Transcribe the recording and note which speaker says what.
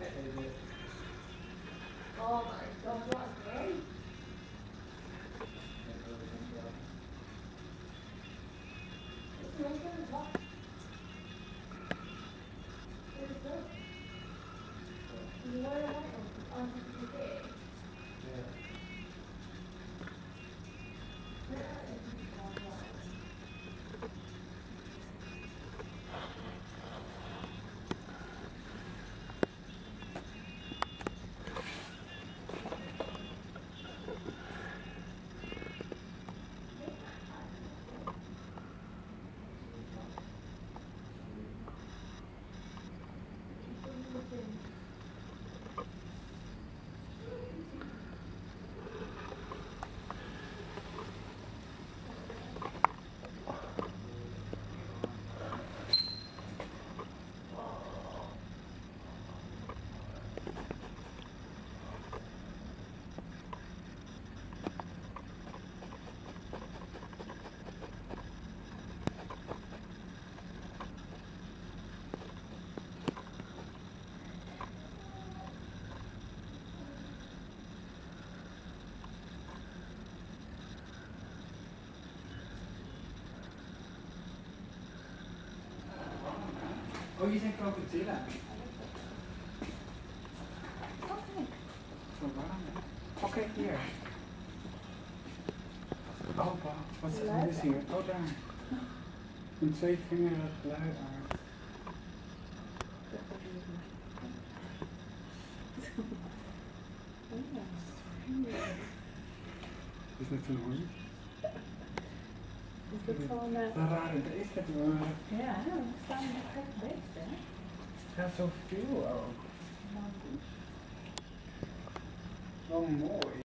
Speaker 1: Oh my god, what a day! It's making a lot. It's good. You wear a light on the day.
Speaker 2: Oh, you think I could do that?
Speaker 1: Okay.
Speaker 2: So right. Okay, here. Oh, God. What's this here? Oh, down. And twee vingers luid aan. Is dat een hond?
Speaker 1: Is dit gewoon...
Speaker 2: Wat een rare beest hebben we.
Speaker 1: Ja, we staan in een gek beest, hè?
Speaker 2: Het gaat zoveel ook. Wel mooi.